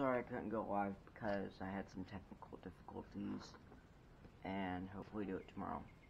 sorry I couldn't go live because I had some technical difficulties, and hopefully do it tomorrow.